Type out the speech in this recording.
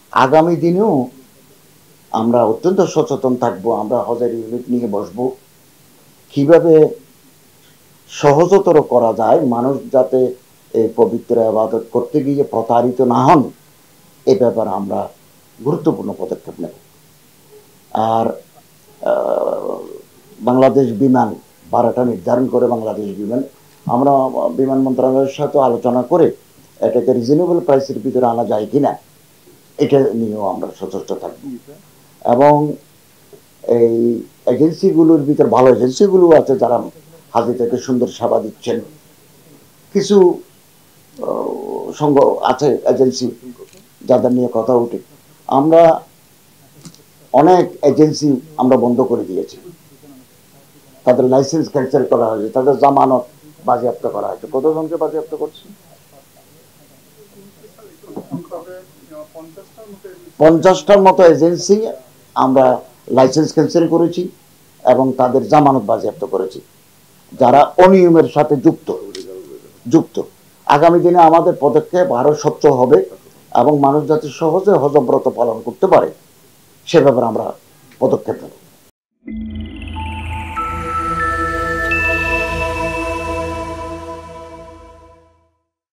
আগামী দিনেও আমরা অত্যন্ত সচেতন থাকব। আমরা হজের ইউনিট নিয়ে বসবো, কিভাবে সহজতর করা যায়, মানুষ যাতে এই পবিত্র ইবাদত করতে গিয়ে প্রতারিত না হন, এ ব্যাপারে আমরা গুরুত্বপূর্ণ পদক্ষেপ নেব। আর বাংলাদেশ বিমান ভাড়াটা নির্ধারণ করে বাংলাদেশ বিমান, আমরা বিমান মন্ত্রণালয়ের সাথে আলোচনা করে এটাকে রিজনেবল প্রাইসের ভিতরে আনা যায় কিনা, এটা নিয়েও আমরা সচেষ্ট থাকব। এবং এই এজেন্সিগুলোর ভিতর ভালো এজেন্সিগুলো আছে যারা হাজিদেরকে সুন্দর সেবা দিচ্ছেন। কিছু সংঘ আছে এজেন্সি যাদের নিয়ে কথা উঠে, আমরা অনেক এজেন্সি আমরা বন্ধ করে দিয়েছি, তাদের লাইসেন্স ক্যান্সেল করা হয়েছে, তাদের জামানত বাজেয়াপ্ত করা হয়েছে। কতজনকে বাজেয়াপ্ত করছে? 50টার মতো এজেন্সি আমরা লাইসেন্স ক্যান্সেল করেছি এবং তাদের জামানত বাজেয়াপ্ত করেছি, যারা অনিয়মের সাথে যুক্ত। আগামী দিনে আমাদের পদক্ষেপ আরো স্বচ্ছ হবে এবং মানুষ যাতে সহজে হজব্রত পালন করতে পারে সে ব্যাপারে আমরা পদক্ষেপ নেব।